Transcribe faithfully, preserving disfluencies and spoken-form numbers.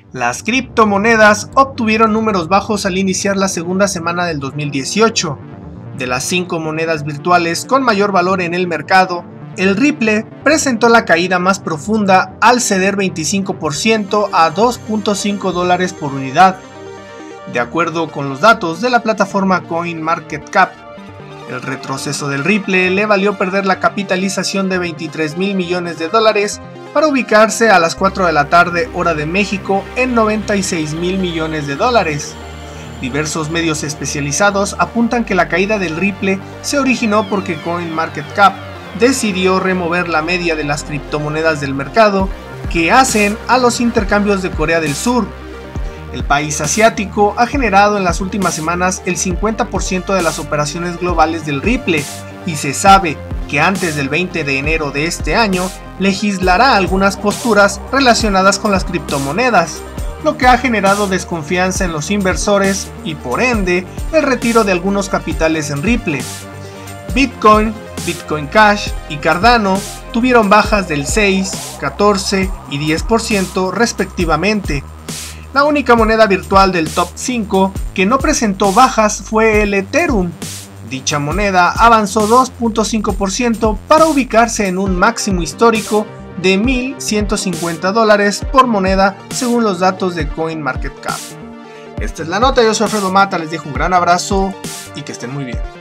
Las criptomonedas obtuvieron números bajos al iniciar la segunda semana del dos mil dieciocho. De las cinco monedas virtuales con mayor valor en el mercado, el Ripple presentó la caída más profunda al ceder veinticinco por ciento a dos punto cinco dólares por unidad. De acuerdo con los datos de la plataforma CoinMarketCap, el retroceso del Ripple le valió perder la capitalización de veintitrés mil millones de dólares para ubicarse a las cuatro de la tarde hora de México en noventa y seis mil millones de dólares. Diversos medios especializados apuntan que la caída del Ripple se originó porque CoinMarketCap decidió remover la media de las criptomonedas del mercado que hacen a los intercambios de Corea del Sur. El país asiático ha generado en las últimas semanas el cincuenta por ciento de las operaciones globales del Ripple y se sabe que antes del veinte de enero de este año legislará algunas posturas relacionadas con las criptomonedas, lo que ha generado desconfianza en los inversores y por ende el retiro de algunos capitales en Ripple. Bitcoin, Bitcoin Cash y Cardano tuvieron bajas del seis, catorce y diez por ciento respectivamente. La única moneda virtual del top cinco que no presentó bajas fue el Ethereum. Dicha moneda avanzó dos punto cinco por ciento para ubicarse en un máximo histórico de mil ciento cincuenta dólares por moneda según los datos de CoinMarketCap. Esta es la nota, yo soy Alfredo Mata, les dejo un gran abrazo y que estén muy bien.